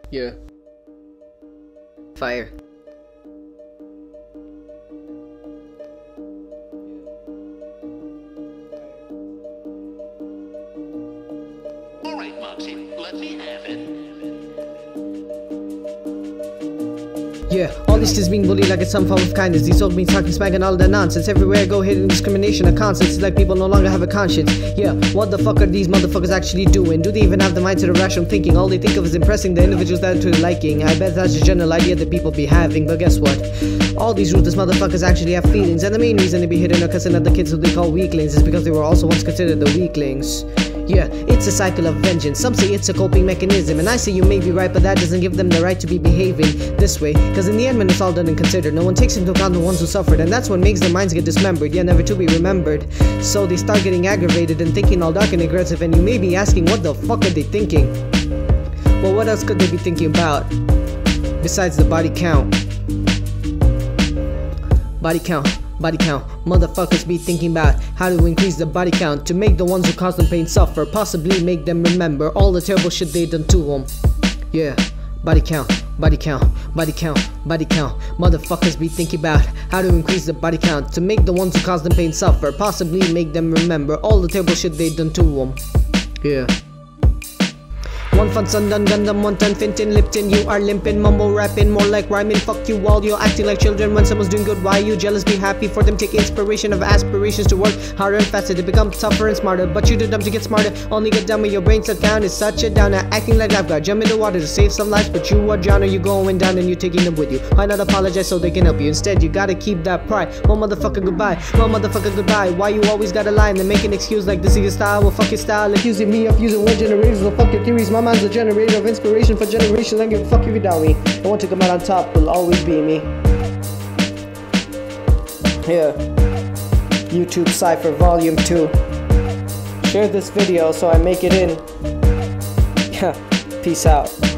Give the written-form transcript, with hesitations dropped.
Yeah. Fire. Alright, Moxie, let me have it. Yeah, all these kids being bullied like it's some form of kindness. These old me talking smack and all that nonsense. Everywhere I go, hidden discrimination a constant. It's like people no longer have a conscience. Yeah, what the fuck are these motherfuckers actually doing? Do they even have the mindset of rational thinking? All they think of is impressing the individuals that are to their liking. I bet that's the general idea that people be having. But guess what? All these ruthless motherfuckers actually have feelings. And the main reason they be hitting or cussing at the kids who they call weaklings is because they were also once considered the weaklings. Yeah, it's a cycle of vengeance. Some say it's a coping mechanism, and I say you may be right, but that doesn't give them the right to be behaving this way. Cause in the end, when it's all done and considered, no one takes into account the ones who suffered, and that's what makes their minds get dismembered, yeah, never to be remembered. So they start getting aggravated and thinking all dark and aggressive, and you may be asking, what the fuck are they thinking? Well, what else could they be thinking about besides the body count? Body count. Body count. Motherfuckers be thinking about how to increase the body count to make the ones who cause them pain suffer, possibly make them remember all the terrible shit they done to them. Yeah, body count, body count, body count, body count. Motherfuckers be thinking about how to increase the body count to make the ones who cause them pain suffer, possibly make them remember all the terrible shit they done to them. Yeah. One fun Sundan Gundam, one ton Finton Lipton. You are limping, mumble rapping, more like rhyming. Fuck you all, you're acting like children when someone's doing good. Why you jealous? Be happy for them. Take inspiration of aspirations to work harder and faster to become tougher and smarter. But you too dumb to get smarter. Only get dumb when your brain shut down. It's such a downer, acting like lifeguard. Jump in the water to save some lives, but you are drowning. You going down and you taking them with you. Why not apologize so they can help you? Instead, you gotta keep that pride. One motherfucker goodbye, one motherfucker goodbye. Why you always gotta lie and then make an excuse like this is your style? Well, fuck your style. Accusing me of using one generation. Well, fuck your theories. My mind's a generator of inspiration for generations. I don't give a fuck if you doubt me. The one to come out on top will always be me. Yeah. YouTube Cypher Volume 2. Share this video so I make it in. Yeah. Peace out.